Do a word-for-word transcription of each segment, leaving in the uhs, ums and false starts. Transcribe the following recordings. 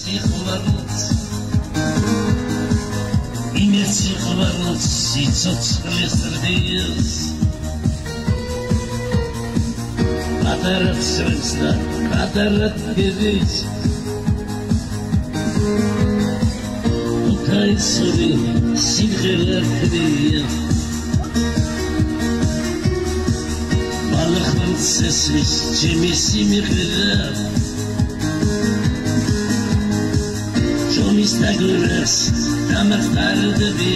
სიყვარულს იმის სიყვარულს სიცოცხლის რდიეს გადარად სვენს და გადარად გედის უთაისური სიმღერა ხრია მალახმელს ესმის ჩემი სიმღერა Mis taguras damas tarde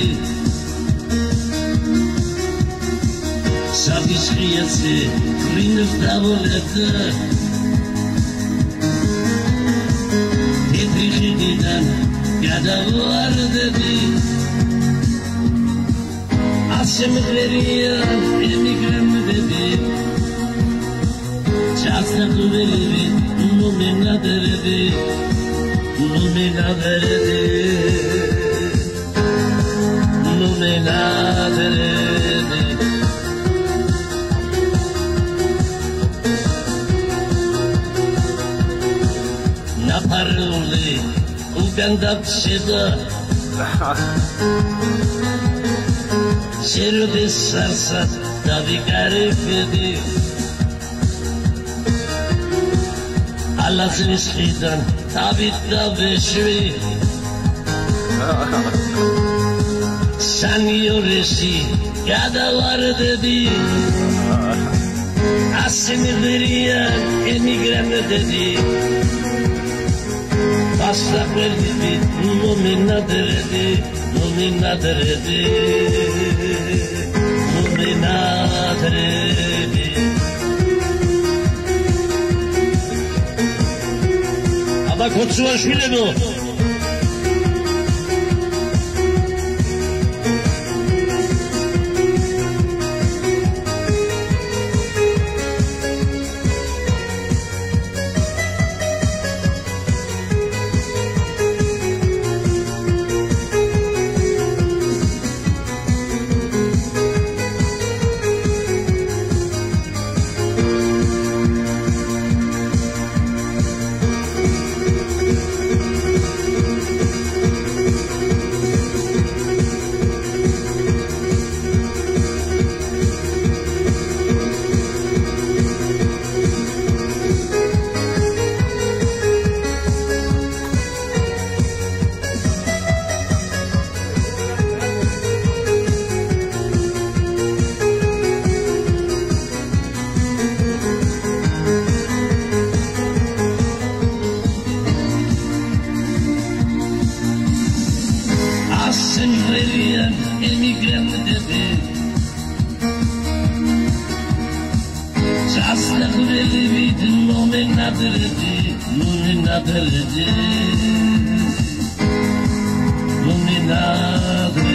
Sabis riyatse rinus davoleta Tetrihididan yadavardı Asım veriyan emigrem dedi Çasta kuvveli numina derdi Lumina verde, lumina verde. Na parole, uganda pseda. Cheiro de salsa, da vigarefede. Allah'ın isminden. Tabit da beşvi Sen yoresi ya da var dedi Asını veriyen emigreme dedi Taslak verdi bir numina deredi Numina deredi Numina deredi Ama koçuva şöyle mi o? Emigrem dedi Çaslak veli vidin numina deredi Numina deredi Numina deredi